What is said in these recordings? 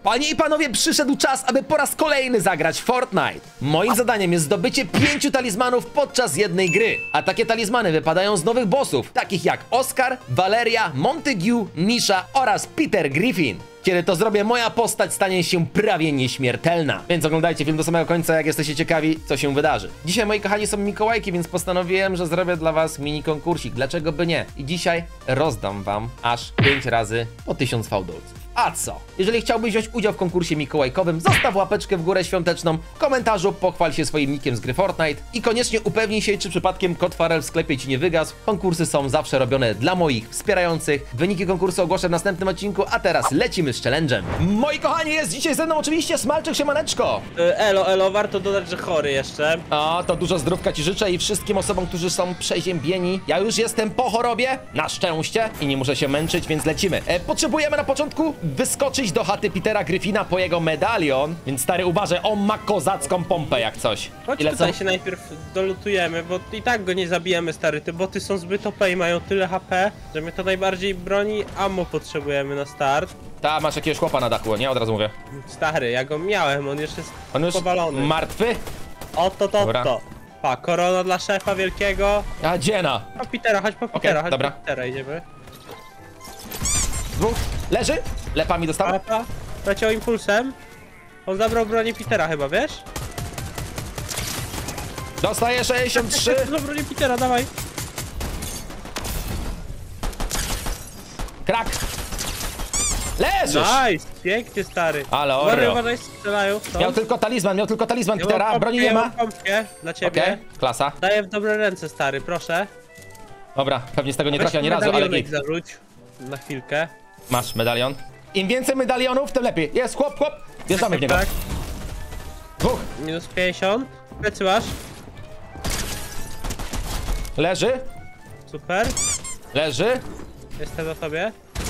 Panie i panowie, przyszedł czas, aby po raz kolejny zagrać w Fortnite. Moim zadaniem jest zdobycie 5 talizmanów podczas jednej gry. A takie talizmany wypadają z nowych bossów, takich jak Oscar, Valeria, Montague, Nisha oraz Peter Griffin. Kiedy to zrobię, moja postać stanie się prawie nieśmiertelna. Więc oglądajcie film do samego końca, jak jesteście ciekawi, co się wydarzy. Dzisiaj, moi kochani, są Mikołajki, więc postanowiłem, że zrobię dla was mini konkursik. Dlaczego by nie? I dzisiaj rozdam wam aż 5 razy po 1000 fałdolców. A co? Jeżeli chciałbyś wziąć udział w konkursie mikołajkowym, zostaw łapeczkę w górę świąteczną, w komentarzu pochwal się swoim nickiem z gry Fortnite i koniecznie upewnij się, czy przypadkiem kod Farel w sklepie ci nie wygasł. Konkursy są zawsze robione dla moich wspierających. Wyniki konkursu ogłoszę w następnym odcinku, a teraz lecimy z challenge'em. Moi kochani, jest dzisiaj ze mną oczywiście Smalczyk, siemaneczko. Elo, warto dodać, że chory jeszcze. O, to dużo zdrówka ci życzę i wszystkim osobom, którzy są przeziębieni. Ja już jestem po chorobie, na szczęście, i nie muszę się męczyć, więc lecimy. Potrzebujemy na początku wyskoczyć do chaty Petera Griffina po jego medalion, więc stary, uważaj, on ma kozacką pompę jak coś. Chodź tutaj się najpierw dolutujemy, bo i tak go nie zabijemy, stary. Te boty są zbyt OP i mają tyle HP, że mnie to najbardziej broni. Ammo potrzebujemy na start. Ta, masz jakiegoś chłopa na dachu, nie? Od razu mówię. Stary, ja go miałem, on już jest powalony. Martwy? Oto. Pa, korona dla szefa wielkiego. A dziena. Po Petera, chodź po Petera, chodź dobra. po Petera, idziemy. Dwóch. Leży? Lepami dostał? Lepa, leciał impulsem. On zabrał bronię Petera chyba, wiesz? Dostaje 63. Zabrał bronię Petera, dawaj. Krak. Leżysz! Nice, pięknie, stary. Ale oreo. Uważaj, strzelają. Miał tylko talizman Petera, broni nie ma. Pompkę dla ciebie. Okej, klasa. Daję w dobre ręce, stary, proszę. Dobra, pewnie z tego nie trafi ani razu, ale medalionek zarzuć na chwilkę. masz medalion. Im więcej medalionów, tym lepiej. Jest chłop. Wjeżdżamy w niego. Tak. Dwóch. Minus 50. Plecy masz. Leży. Super. Leży. Jestem na tobie.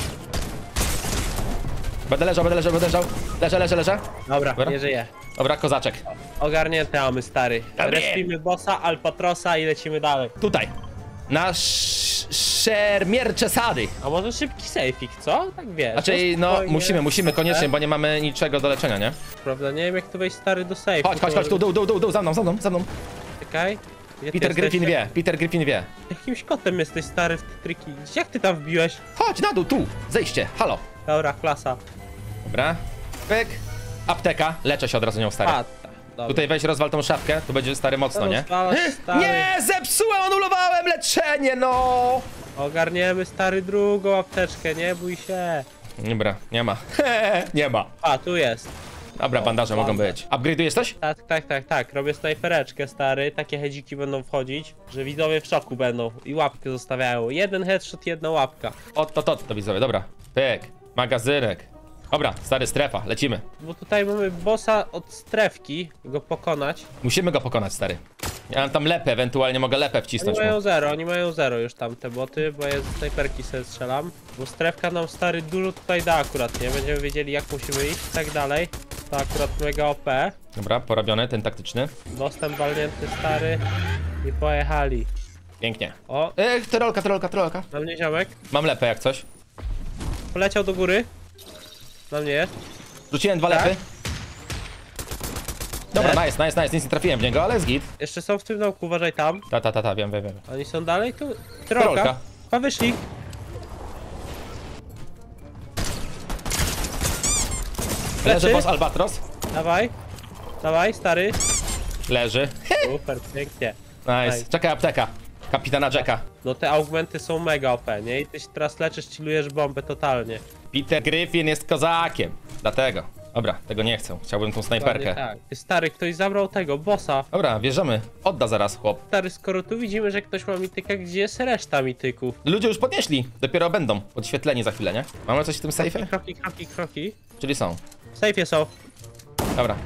Będę leżał. Leżę. Dobra, nie żyję. Dobra, kozaczek. Ogarnięte mamy, stary. Dobry. Respimy bossa, Albatrosa i lecimy dalej. Tutaj. Na szermiercze sady. A może szybki sejfik, co? Tak wiesz. Znaczy, no spokojnie. musimy koniecznie, bo nie mamy niczego do leczenia, nie? Prawda, nie wiem jak tu wejść, stary, do sejfu. Chodź, tu, dół, za mną. Czekaj. Gdzie ty Peter jesteś? Griffin wie. Jakimś kotem jesteś, stary, w te triki. Jak ty tam wbiłeś? Chodź na dół, tu, zejście, halo. Dobra, klasa. Dobra, pyk. Apteka, leczę się od razu nią, stary. Dobra. Tutaj weź rozwal tą szafkę, tu będzie stary mocno, nie? Stary. Nie, zepsułem, anulowałem leczenie, no! Ogarniemy, stary, drugą apteczkę, nie bój się. Dobra, nie ma. Nie ma. A, tu jest. Dobra, bandaże mogą być. Upgrade'ujesz coś? Tak. Robię snajpereczkę, stary. Takie hedziki będą wchodzić, że widzowie w szoku będą i łapkę zostawiają. Jeden headshot, jedna łapka. To widzowie, dobra. Pyk, magazynek. Dobra, stary, strefa, lecimy. Bo tutaj mamy bossa od strefki, go pokonać. Musimy go pokonać, stary. Ja mam tam lepę, ewentualnie mogę lepę wcisnąć. Oni mają zero już tam te boty, bo ja z snajperki sobie strzelam. Bo strefka nam, stary, dużo tutaj da akurat, nie? Będziemy wiedzieli jak musimy iść i tak dalej. To akurat mega OP. Dobra, porobiony, ten taktyczny. Dostęp walnięty, stary. I pojechali. Pięknie. O, Trolka. na mnie ziomek. Mam lepę jak coś. Poleciał do góry. Na mnie jest. Rzuciłem 2 lepy. Dobra, nice, nic nie trafiłem w niego, ale jest git. Jeszcze są w tym domku, uważaj tam. Wiem. Oni są dalej tu? Trolka. A wyszli. Leży boss Albatros. Dawaj, stary. Leży. Super, pięknie. Nice. Czekaj, apteka. Kapitana Jacka. No te augmenty są mega OP, nie? I ty się teraz leczysz, chillujesz bombę totalnie. Peter Griffin jest kozakiem. Dlatego. Dobra, tego nie chcę. Chciałbym tą snajperkę. Tak. Ty, stary, ktoś zabrał tego, bossa. Dobra, bierzemy. Odda zaraz, chłop. Stary, skoro tu widzimy, że ktoś ma mityka, gdzie jest reszta mityków? Ludzie już podnieśli. Dopiero będą. Odświetleni za chwilę, nie? Mamy coś w tym sejfie? Kroki. Czyli są. W sejfie są. Dobra.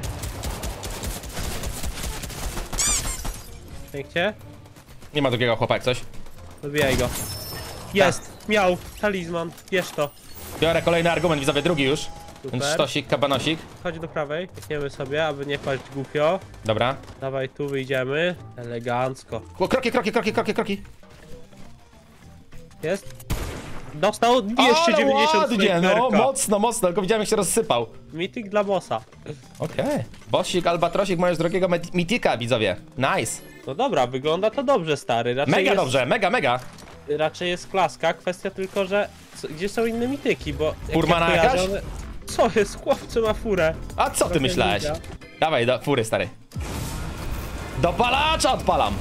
Pięknie. Nie ma drugiego chłopa jak coś. Dobijaj go. Jest! Miał! Talizman. Bierz to. Biorę kolejny argument, widzowie, drugi już. Super. Więc sztosik, kabanosik. Chodź do prawej. Piękniemy sobie, aby nie paść głupio. Dobra. Dawaj, tu wyjdziemy. Elegancko. O, kroki. Jest? Dostał 290 Ale ładnie, no snajperka. mocno, mocno, tylko widziałem jak się rozsypał. Mityk dla bossa. Okej. Bossik, Albatrosik, masz drogiego mitika, widzowie. Nice. No dobra, wygląda to dobrze, stary. Raczej Mega jest, dobrze, mega. Raczej jest klaska, kwestia tylko, że gdzie są inne mityki, bo... jak Furmana ja kojarzę, jakaś? Co jest? Chłopcy ma furę. A co ty Trochę myślałeś? widzia. Dawaj, do fury, stary. Dopalacza odpalam.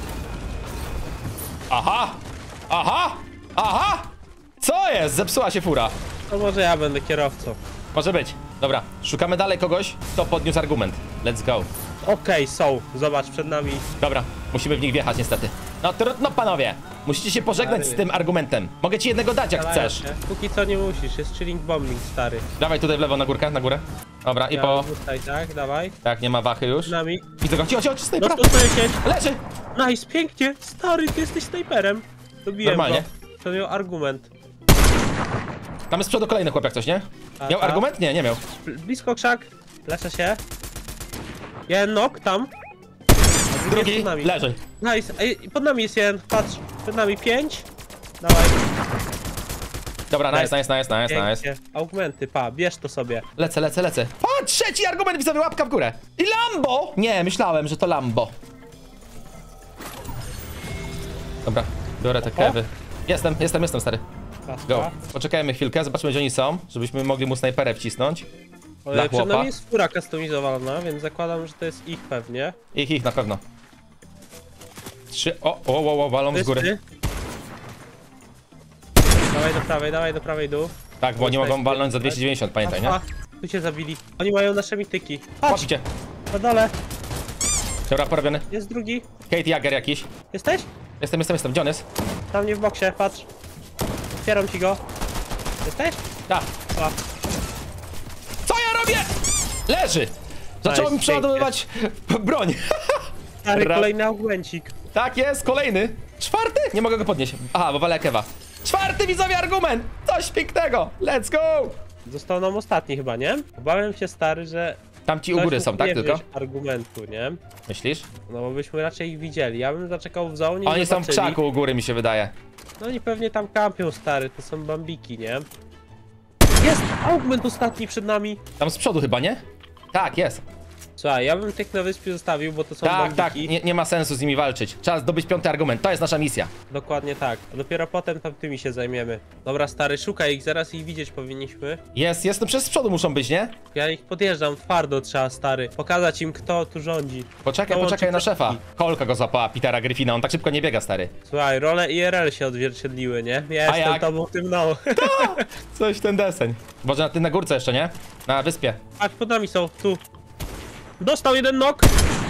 Aha! Co jest? Zepsuła się fura. To może ja będę kierowcą. Może być. Dobra, szukamy dalej kogoś, kto podniósł argument. Let's go. Okej, są. Zobacz, przed nami. Dobra, musimy w nich wjechać niestety. No trudno, panowie. Musicie się pożegnać z tym argumentem. Mogę ci jednego dać, jak Starają chcesz. się. Póki co nie musisz, jest chilling bombing, stary. Dawaj tutaj w lewo, na górkę, na górę. Dobra, i Ja po... tutaj, tak, dawaj. Tak, nie ma wachy już. Przed nami. Widzę go, cicho, snajpera. Dostał 110. Leży! Nice, pięknie. Stary, ty jesteś snajperem. Dobiłem Normalnie. go. To miał argument. Tam jest z przodu kolejny chłopak, coś, nie? Miał A. argument? Nie, nie miał. Blisko krzak. Leczę się. Jeden nok tam. A Drugi, jest pod nami. leży. Nice. Ej, pod nami jest jeden. Patrz. Przed nami 5. Dawaj. Dobra, nice. Pięknie. Augmenty, pa. Bierz to sobie. Lecę. O, trzeci argument, widzowie, łapka w górę. I Lambo! Nie, myślałem, że to Lambo. Dobra, biorę te kewy. Jestem, stary. Paska. Go. Poczekajmy chwilkę, zobaczmy, gdzie oni są, żebyśmy mogli mu snajperę wcisnąć. Dla Przed chłopa. nami jest fura customizowana, więc zakładam, że to jest ich pewnie. Ich na pewno. 3, walą z góry. Wszyscy. Dawaj do prawej, dół. Tak, bo oni mogą walnąć za 290, pamiętaj, nie? A, tu cię zabili. Oni mają nasze mityki. Patrz, Patrzcie. na dole. Dobra, porobiony. Jest drugi. Kate Jagger jakiś. Jesteś? Jestem. Gdzie on jest? Tam nie w boksie, patrz. Otwieram ci go. Jesteś? Tak. A, Co ja robię? Leży! Zaczęło Nice, mi przeładowywać broń. stary, Ra- kolejny augmencik. Tak jest, kolejny. 4? Nie mogę go podnieść. Aha, bo walę kewa. 4, widzowie, argument! Coś pięknego! Let's go! Został nam ostatni chyba, nie? Obawiam się, stary, że... Tam ci u ktoś góry mógł są, tak nie tylko? wziąć argumentu, nie? Myślisz? No bo byśmy raczej ich widzieli. Ja bym zaczekał w zonie i Oni są w zobaczyli. krzaku u góry, mi się wydaje. No oni pewnie tam kampią, stary. To są bambiki, nie? Jest! Augment ostatni przed nami. Tam z przodu chyba, nie? Tak, jest. Słuchaj, ja bym tych na wyspie zostawił, bo to są Tak, bambiki. nie ma sensu z nimi walczyć. Trzeba zdobyć 5. argument, to jest nasza misja. Dokładnie tak. A dopiero potem tamtymi się zajmiemy. Dobra, stary, szukaj ich, zaraz ich widzieć powinniśmy. Jest, no przez z przodu muszą być, nie? Ja ich podjeżdżam, twardo trzeba, stary. Pokazać im, kto tu rządzi. Poczekaj Dołączy na szefa. kropki. Kolka go złapała, Petera Griffina, on tak szybko nie biega, stary. Słuchaj, role IRL się odzwierciedliły, nie? Ja A jestem jak? tobą w tym no. Coś ten deseń. Boże, na górce jeszcze, nie? Na wyspie. Patrz, pod nami są, tu. Dostał jeden nok.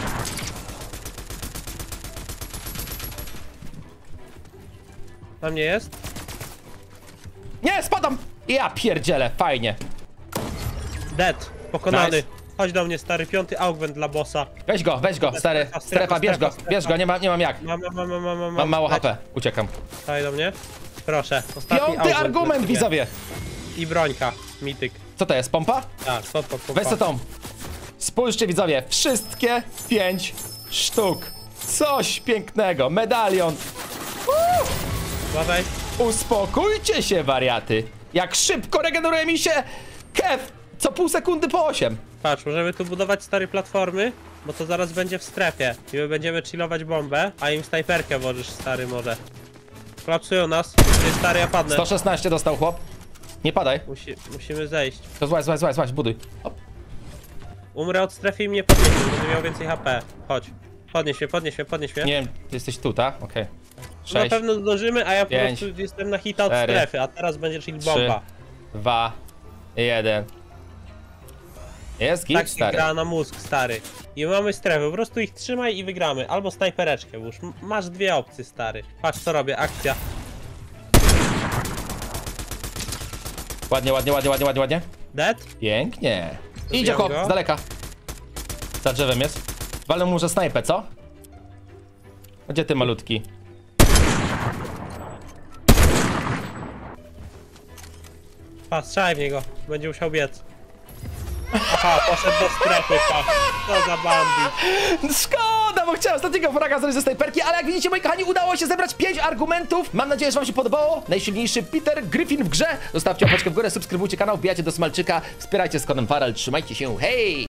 Tam nie jest? Nie, spadam! Ja pierdzielę, fajnie. Dead. Pokonany. Nice. Chodź do mnie, stary, 5. augment dla bossa. Weź go, stary. Strefa, bierz go, nie mam jak. Mam mało Leć. HP, uciekam. Daj do mnie. Proszę, ostatni 5. augment argument, dla ciebie. widzowie. I brońka, mityk. Co to jest, pompa? Tak, spoko. Weź co tą. Spójrzcie, widzowie, wszystkie 5 sztuk. Coś pięknego, medalion. Uważaj. Uspokójcie się, wariaty. Jak szybko regeneruje mi się kew. Co pół sekundy po 8. Patrz, możemy tu budować stare platformy, bo to zaraz będzie w strefie. I my będziemy chillować bombę, a im snajperkę włożysz, stary, może. Kolapsują nas. Ty, stary, ja padnę. 116 dostał chłop. Nie padaj. Musimy zejść. To złaź, buduj. Hop. Umrę od strefy i mnie podniesie, będę miał więcej HP. Chodź. Podnieś mnie. Nie wiem, ty jesteś tu, tak? Okej. Na 6, pewno zdążymy, a ja po 5, prostu jestem na hita od 4, strefy, a teraz będzie chill 3, bomba. 2, 1. Jest git, Tak się stary. gra na mózg, stary. I mamy strefę, po prostu ich trzymaj i wygramy. Albo snajpereczkę włóż. Masz dwie opcje, stary. Patrz co robię, akcja. Ładnie. Dead? Pięknie. Idzie Zabijam chłop, go. z daleka. Za drzewem jest. Walę mu, że snajpę, co? Gdzie ty, malutki? Patrz, strzelaj w niego. Będzie musiał biec. Aha, poszedł do strefy, pa. Co za bandit. Szkoda, bo chciałem ostatniego fraga zrobić ze snajperki, ale jak widzicie, moi kochani, udało się zebrać 5 argumentów. Mam nadzieję, że wam się podobało. Najsilniejszy Peter Griffin w grze. Zostawcie łapeczkę w górę, subskrybujcie kanał, wbijajcie do Smalczyka, wspierajcie z kodem Farel, trzymajcie się, hej!